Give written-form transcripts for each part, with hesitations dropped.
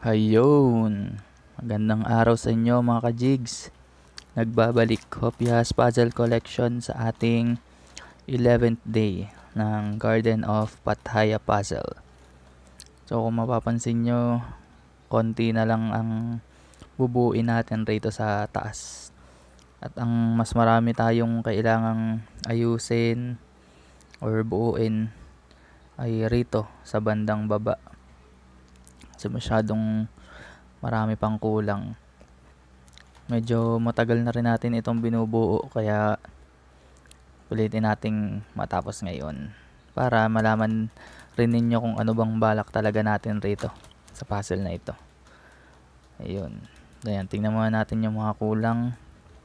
Ayun, magandang araw sa inyo mga ka-jigs. Nagbabalik Hopyas Puzzle Collection sa ating 11th day ng Garden of Pattaya Puzzle. So kung mapapansin nyo, konti na lang ang bubuin natin rito sa taas. At ang mas marami tayong kailangang ayusin or buuin ay rito sa bandang baba. So masyadong marami pang kulang. Medyo matagal na rin natin itong binubuo kaya ulitin nating matapos ngayon para malaman rin ninyo kung ano bang balak talaga natin rito sa puzzle na ito. Ayun. Ayan, tingnan muna natin yung mga kulang.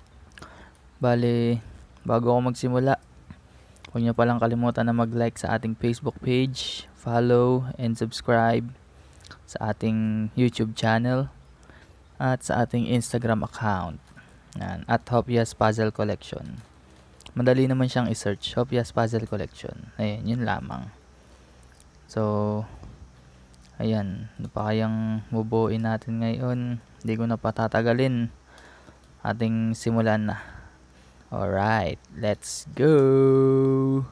Bale, bago ako magsimula, huwag nyo palang kalimutan na mag-like sa ating Facebook page, follow and subscribe sa ating YouTube channel at sa ating Instagram account at Hopyas Puzzle Collection. Madali naman siyang i-search, Hopyas Puzzle Collection. Ayan, yun lamang. So, ayan, ano pa kayang bubuin natin ngayon? Hindi ko na patatagalin. Ating simulan na. Alright, let's go!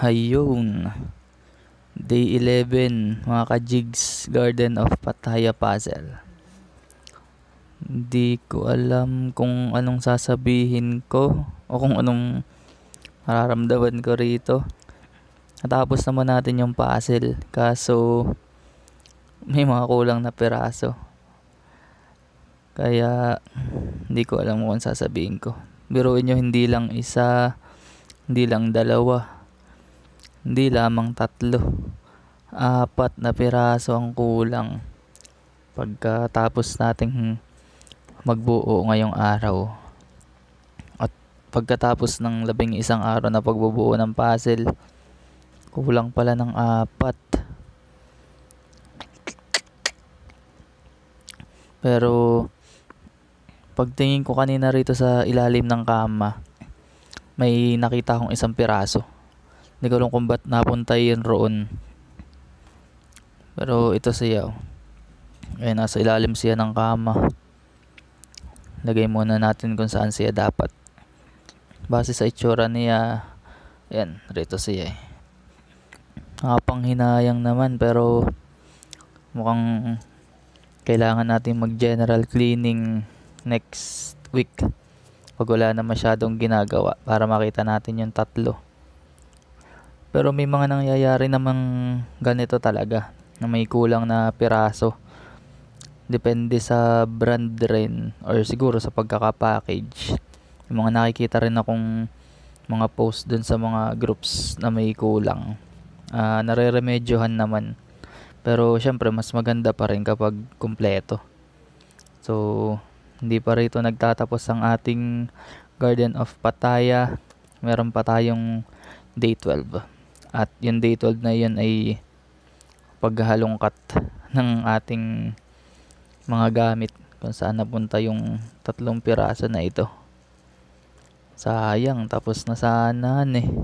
Hayun. Day 11, mga ka-jigs, Garden of Pattaya Puzzle. Hindi ko alam kung anong sasabihin ko o kung anong mararamdaman ko rito. Natapos naman natin yung puzzle, kaso may mga kulang na piraso. Kaya hindi ko alam kung sasabihin ko. Biruin nyo, hindi lang isa, hindi lang dalawa, hindi lamang 3, 4 na piraso ang kulang pagkatapos nating magbuo ngayong araw. At pagkatapos ng 11 araw na pagbubuo ng puzzle, kulang pala ng 4. Pero pagtingin ko kanina rito sa ilalim ng kama, may nakita akong isang piraso. Hindi ko alam kung ba't napunta yun roon. Pero ito siya. Ayun, nasa ilalim siya ng kama. Lagay muna natin kung saan siya dapat. Base sa itsura niya, ayan, rito siya. Nakapanghinayang naman, pero mukhang kailangan natin mag general cleaning next week pag wala na masyadong ginagawa, para makita natin yung 3. Pero may mga nangyayari namang ganito talaga, na may kulang na piraso. Depende sa brand rin, or siguro sa pagkakapackage. Yung mga nakikita rin akong mga post dun sa mga groups na may kulang. Nare-remedyohan naman. Pero syempre mas maganda pa rin kapag kumpleto. So hindi pa rito nagtatapos ang ating Garden of Pattaya. Meron pa tayong day 12. At yung day 12 na yun ay paghalongkat ng ating mga gamit, kung saan napunta yung 3 piraso na ito. Sayang, tapos na sana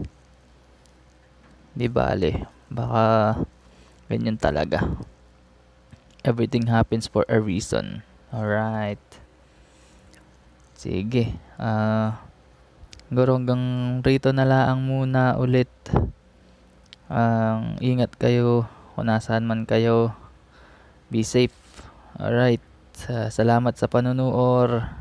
Di bale, baka ganyan talaga. Everything happens for a reason. Alright. Sige. Siguro hanggang rito na lang muna ulit. Ingat kayo kung nasaan man kayo. Be safe. Alright. Salamat sa panunood.